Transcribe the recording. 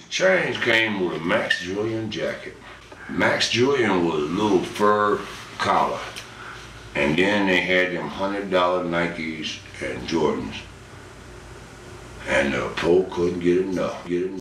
Chains came with a Max Julien jacket. Max Julien was a little fur collar. And then they had them $100 Nikes and Jordans. And the Pope couldn't get enough.